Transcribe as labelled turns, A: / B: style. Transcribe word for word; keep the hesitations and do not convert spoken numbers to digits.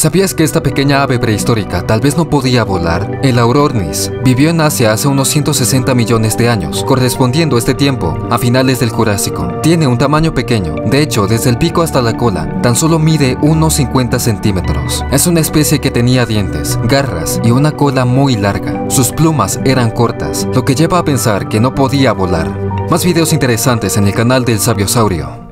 A: ¿Sabías que esta pequeña ave prehistórica tal vez no podía volar? El Aurornis vivió en Asia hace unos ciento sesenta millones de años, correspondiendo este tiempo a finales del Jurásico. Tiene un tamaño pequeño, de hecho, desde el pico hasta la cola, tan solo mide unos cincuenta centímetros. Es una especie que tenía dientes, garras y una cola muy larga. Sus plumas eran cortas, lo que lleva a pensar que no podía volar. Más videos interesantes en el canal del Sabiosaurio.